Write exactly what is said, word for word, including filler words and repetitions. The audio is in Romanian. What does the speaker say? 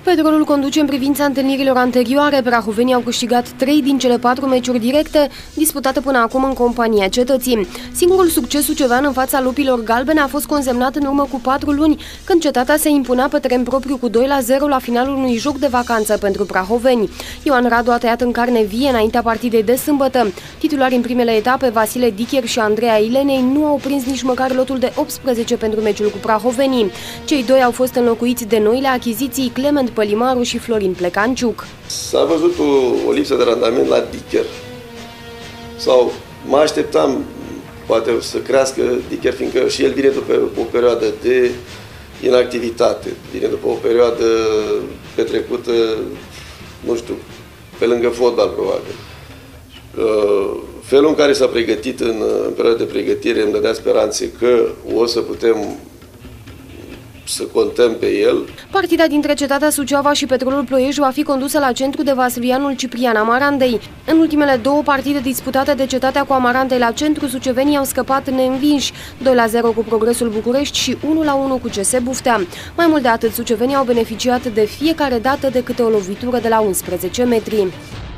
Petrolul conduce în privința întâlnirilor anterioare. Prahovenii au câștigat trei din cele patru meciuri directe disputate până acum în compania cetății. Singurul succes sucevean în fața lupilor galbene a fost consemnat în urmă cu patru luni, când cetatea se impunea pe teren propriu cu doi la zero la finalul unui joc de vacanță pentru prahoveni. Ioan Radu a tăiat în carne vie înaintea partidei de sâmbătă. Titulari în primele etape, Vasile Dicher și Andreea Ilenei, nu au prins nici măcar lotul de optsprezece pentru meciul cu prahovenii. Cei doi au fost înlocuiți de noile achiziții Clement Pălimaru și Florin Plecanciuc. S-a văzut o, o lipsă de randament la Dicher. Sau mă așteptam poate să crească Dicher, fiindcă și el vine după o perioadă de inactivitate, vine după o perioadă petrecută, nu știu, pe lângă fotbal probabil. Felul în care s-a pregătit în, în perioada de pregătire îmi dădea speranțe că o să putem să contăm pe el. Partida dintre Cetatea Suceava și Petrolul Ploiești va fi condusă la centru de Vasilianul Ciprian Amarandei. În ultimele două partide disputate de Cetatea cu Amarandei la centru, sucevenii au scăpat neînvinși, doi la zero cu Progresul București și unu la unu cu C S Buftea. Mai mult de atât, sucevenii au beneficiat de fiecare dată de câte o lovitură de la unsprezece metri.